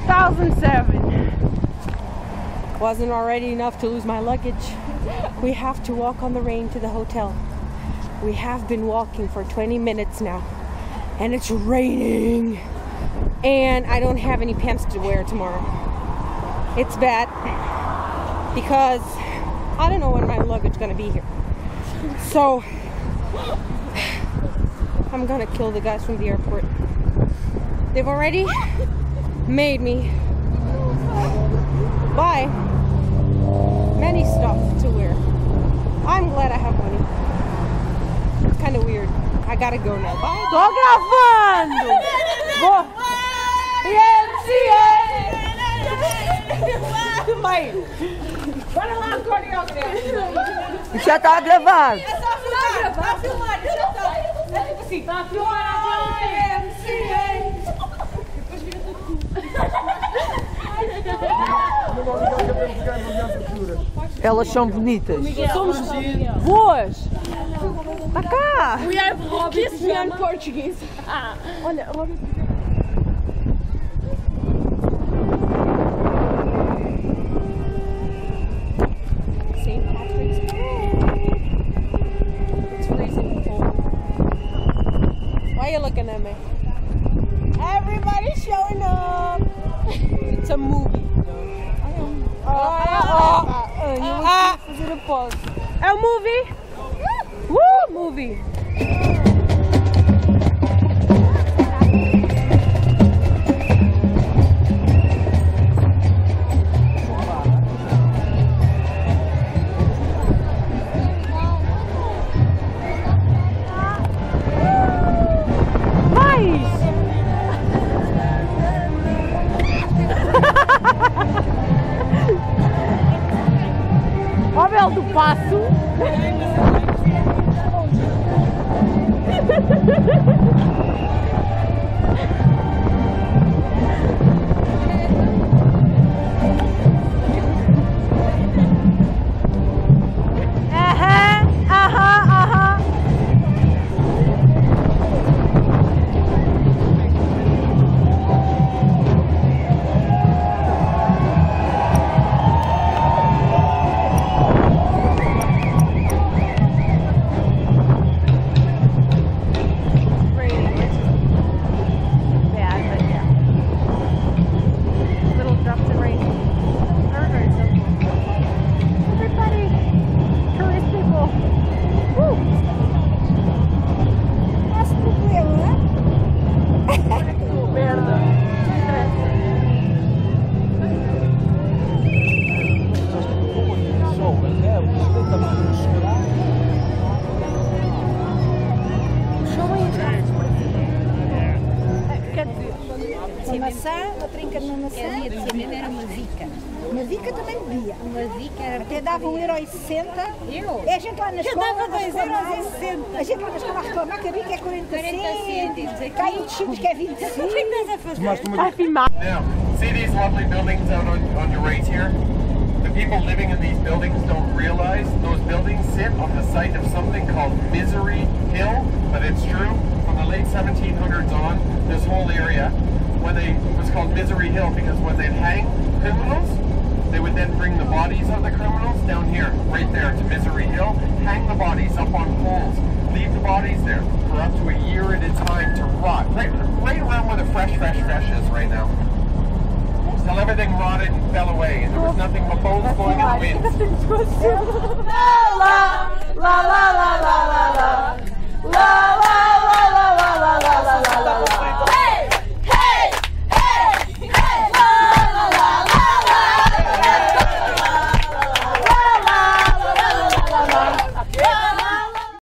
2007. Wasn't already enough to lose my luggage. We have to walk on the rain to the hotel. We have been walking for 20 minutes now, and it's raining. And I don't have any pants to wear tomorrow. It's bad because I don't know when my luggage is gonna be here. So I'm gonna kill the guys from the airport. They've already made me buy many stuff to wear. I'm glad I have money. It's kind of weird. I gotta go now. Bye. Tô gravando! Vou! Vai! Bora lá, coreógrafo! Já tá gravando! É só filmar! Tá filmado! Já tá! É tipo assim, tá filmado! Depois vira tudo. Elas são bonitas. Somos boas! Tá cá! We are Robin. Kiss me in Portuguese. Olha, Robin. St. Patrick's Day. It's freezing cold. Why are you looking at me? Everybody's showing up. It's a movie. Fazer a pose. É um movie? Movie. Ó, Bel do Passo. Maçã, uma trinca de uma maçã. Era uma vica. Uma vica também bebia. Uma vica era. Até dava 1,60 €. Eu? É a gente lá na escola. dava a reclamar. 2,60 €. A gente lá na escola a reclamar que a vica é 40 cêntimos. Cá em Chibos que é 25. O que estás a fazer? Vai filmar. Now, see these lovely buildings out on your right here? The people living in these buildings don't realize those buildings sit on the site of something called Misery Hill, but it's true. From the late 1700s on, this whole area was called Misery Hill because when they'd hang criminals, they would then bring the bodies of the criminals down here, right there to Misery Hill, hang the bodies up on poles, leave the bodies there for up to a year at a time to rot, right around where the fresh is right now. Till everything rotted and fell away and there was nothing but bones blowing in the wind. La la la la la la la la la.